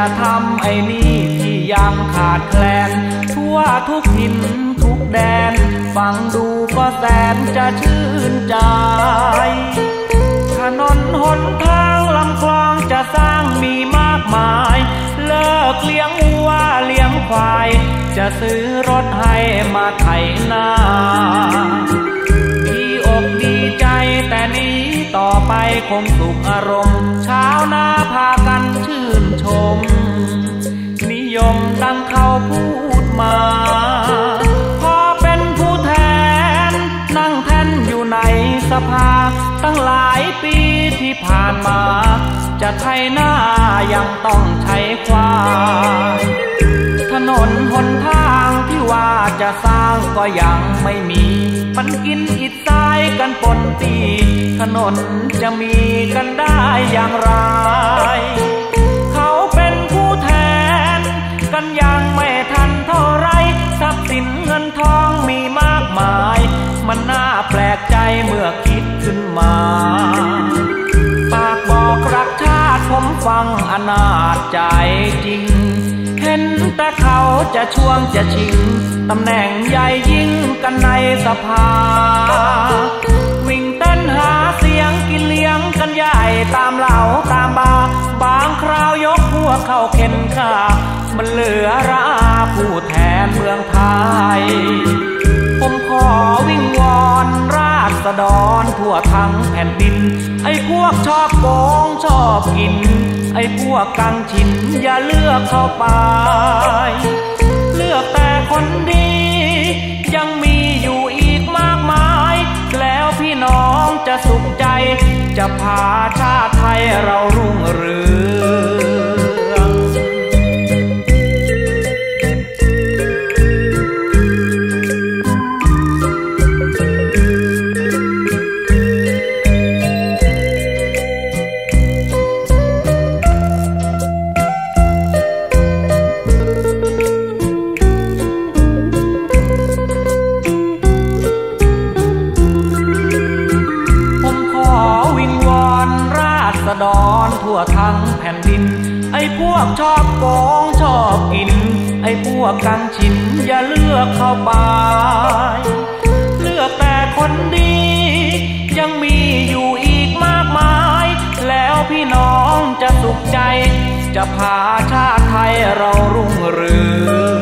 ทำไอ้นี่ที่ยังขาดแคลนทั่วทุกถิ่นทุกแดนฟังดูก็แสนจะชื่นใจถนนหนทางลำคลองจะสร้างมีมากมายเลิกเลี้ยงวัวเลี้ยงควายจะซื้อรถให้มาไถนาดีอกดีใจแต่นี้ต่อไปคงสุขอารมณ์ชาวนาพากันชื่นชมนิยมดังเขาพูดมาพอเป็นผู้แทนนั่งแท่นอยู่ในสภาตั้งหลายปีที่ผ่านมาจะไถนายังต้องใช้ควายถนนหนทางที่ว่าจะสร้างก็ยังไม่มีมันกินอิฐทรายกันปนปีถนนจะมีกันได้อย่างไรเขาเป็นผู้แทนกันยังไม่ทันเท่าไรทรัพย์สินเงินทองมีมากมายมันน่าแปลกใจเมื่อคิดขึ้นมาปากบอกรักชาติผมฟังอนาจใจจริงเห็นแต่เขาจะช่วงจะชิงตำแหน่งใหญ่ยิ่งกันในสภาวิ่งเต้นหาเสียงกินเลี้ยงกันใหญ่ตามเหล่าตามบาร์บางคราวยกพวกเข้าเข็นฆ่ามันเหลือราผู้แทนเมืองไทยผมขอวิงวอนราษฎรทั่วทั้งแผ่นดินไอ้พวกชอบโกงชอบกินไอ้พวกกังฉินอย่าเลือกเข้าไปเลือกแต่คนดียังมีอยู่อีกมากมายแล้วพี่น้องจะสุขใจจะพาชาติไทยเรารุ่งเรือง ดรทั่วทั้งแผ่นดินไอ้พวกชอบโกงชอบกินไอ้พวกกังฉินอย่าเลือกเข้าไปเลือกแต่คนดียังมีอยู่อีกมากมายแล้วพี่น้องจะสุขใจจะพาชาติไทยเรารุ่งเรือง